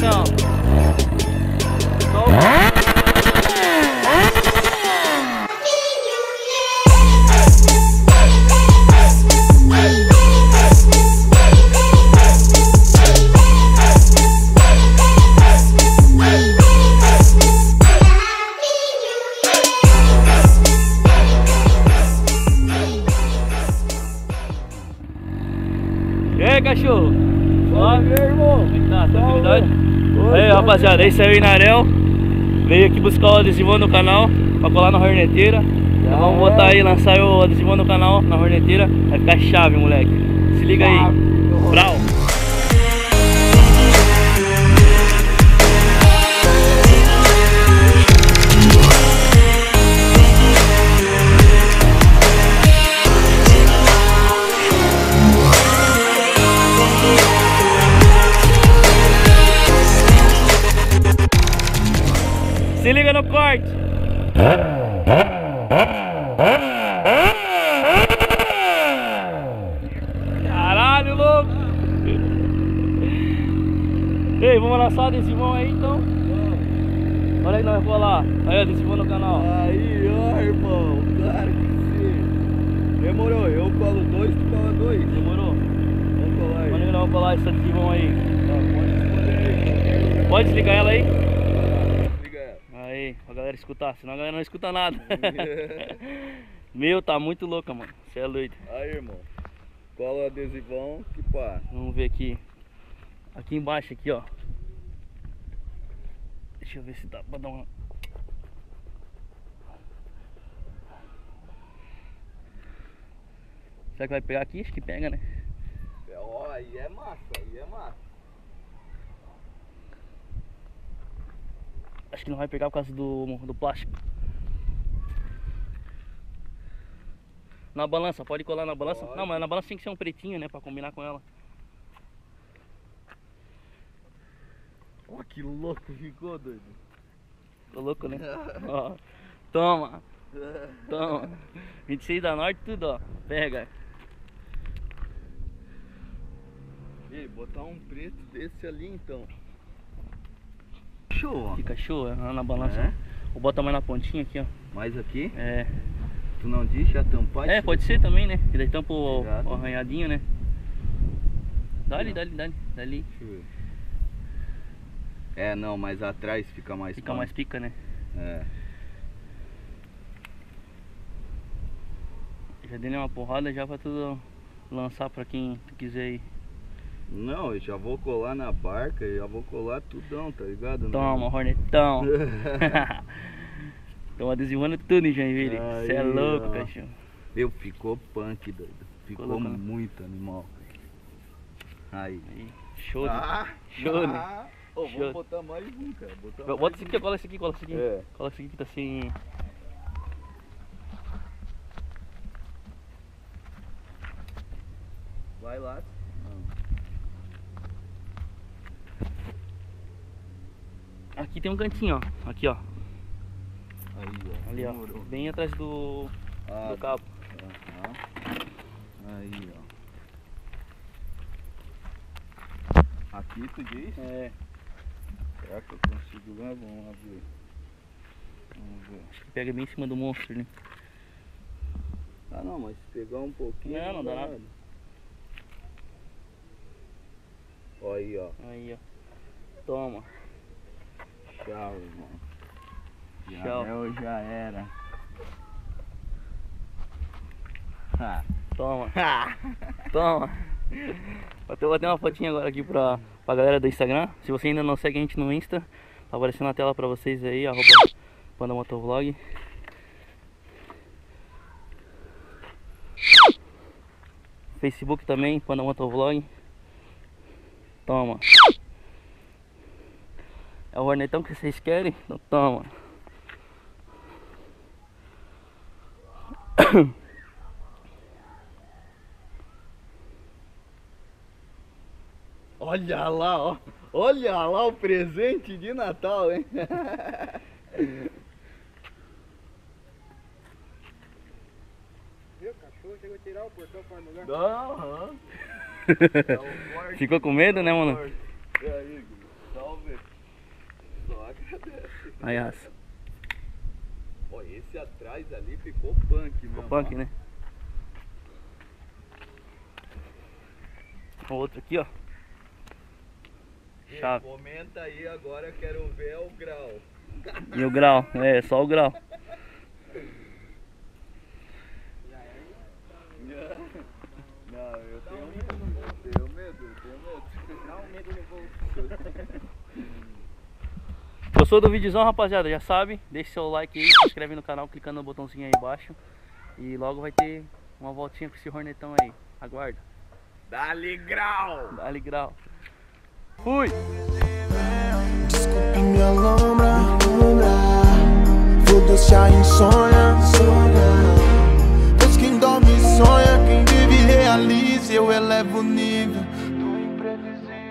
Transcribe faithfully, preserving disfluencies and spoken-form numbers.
pressão. Só E aí, cachorro? Ó, meu irmão. Como é que tá? Tranquilidade? Aí, rapaziada, esse é o Inarel. Veio aqui buscar o adesivão no canal pra colar na horneteira. Então vamos botar aí, lançar o adesivão no canal, na horneteira. Vai ficar chave, moleque. Se liga aí. Brau. Se liga no corte. Caralho, louco. Ei, vamos lançar o adesivão aí então. Olha aí, nós vamos lá. Aí, adesivão no canal. Aí, ó, irmão. Claro que sim. Demorou. Eu colo dois, tu cola dois. Demorou? Vamos colar aí. Quando nós vamos colar esse adesivão aí? Tá, pode escolher aí. Pode desligar ela aí? Liga ela. Aí, pra galera escutar, senão a galera não escuta nada. Meu, tá muito louca, mano. Você é doido. Aí, irmão. Cola o adesivão que pá. Vamos ver aqui. Aqui embaixo, aqui, ó. Deixa eu ver se dá pra dar uma... Será que vai pegar aqui? Acho que pega, né? É, ó, aí é massa, aí é massa. Acho que não vai pegar por causa do, do plástico. Na balança, pode colar na balança? Pode. Não, mas na balança tem que ser um pretinho, né? Pra combinar com ela. Ó, que louco ficou, doido. Tô louco, né? Ó, toma, toma. vinte e seis da Norte, tudo, ó. Pega. E botar um preto desse ali então. Show, ó. Fica show, é, na balança. É? Ou bota mais na pontinha aqui, ó. Mais aqui? É. Tu não diz já tampar? É, isso pode aqui? ser também, né? Que daí tampa o, Obrigado. o arranhadinho, né? Dá-lhe, Não. dá-lhe, dá-lhe. Dali. Deixa eu ver. É, não, mas atrás fica mais Fica pano. mais pica, né? É. Já dei uma porrada já pra tudo lançar pra quem tu quiser ir. Não, eu já vou colar na barca, eu já vou colar tudão, tá ligado? Toma, Hornetão. Tô adesivando tudo em Joinville. Você é Aí, louco, ó. cachorro. Meu, ficou punk, doido. Ficou louco, né? muito animal. Aí. Aí, show, né? Ah, Show, né? ah. Ô, Show. vamos botar mais um, cara. Botar Bota mais esse um. aqui, cola esse aqui, cola esse aqui. É. Cola esse aqui que tá assim. Vai lá. Aqui tem um cantinho, ó. Aqui, ó. Aí, ó. Ali, ó. Demorou. Bem atrás do, Ah, do cabo. aham. Aí, ó. Aqui tu diz? É. Será que eu consigo lá? Vamos lá ver. Vamos ver. Acho que pega bem em cima do monstro, né? Ah não, mas se pegar um pouquinho. Não, não dá nada. Ó aí, ó. Aí, ó. Toma. Tchau, irmão. Já Tchau. eu já era. Ha. Toma. Toma. Vou até bater uma fotinha agora aqui pra, pra galera do Instagram. Se você ainda não segue a gente no Insta, tá aparecendo na tela pra vocês aí, arroba Panda Motovlog. Facebook também, Panda Motovlog. Toma. É o hornetão que vocês querem? Então toma. Olha lá, ó. Olha lá o presente de Natal, hein? Viu, cachorro chegou a tirar o portão fora do lugar. Aham. Ficou com medo, né, mano? E aí, salve. Aí, raça. Ó, esse atrás ali ficou punk mesmo. Ficou punk, ó. né? O outro aqui, ó. E Chave. comenta aí agora, quero ver o grau. E o grau? É, só o grau. Não, eu tenho medo, eu tenho medo, eu tenho medo. Dá um medo no bolso. Gostou do videozão, rapaziada? Já sabe, deixa seu like aí, se inscreve no canal clicando no botãozinho aí embaixo. E logo vai ter uma voltinha com esse hornetão aí. Aguarda. Dá-lhe grau! Dá-lhe grau. Fui! Desculpe minha lombra, foda-se a insônia. Pois quem dorme sonha, quem vive realiza. Eu elevo o nível do imprevisível.